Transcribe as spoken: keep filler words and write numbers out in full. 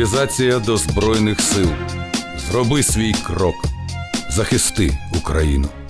Мобілізація до Збройних сил. Зроби свій крок. Захисти Україну.